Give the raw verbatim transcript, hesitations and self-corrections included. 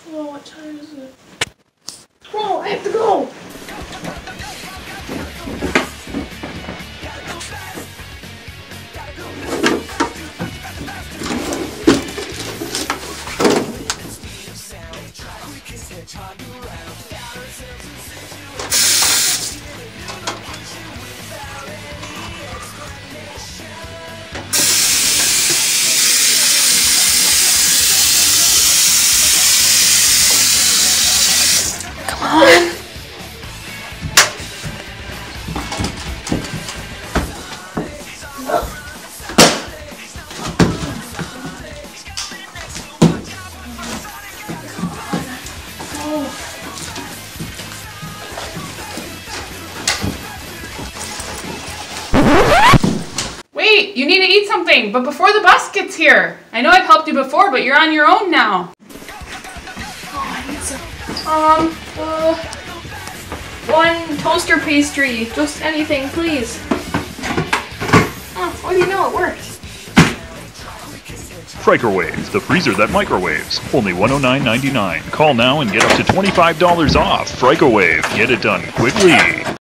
Oh, what time is it? Whoa, I have to go! Come on! Wait, you need to eat something, but before the bus gets here. I know I've helped you before, but you're on your own now. Oh, I need some. Um, uh, one toaster pastry. Just anything, please. Oh, what do you know? It worked. Microwaves, the freezer that microwaves. Only one oh nine ninety-nine. Call now and get up to twenty-five dollars off. Microwave, get it done quickly.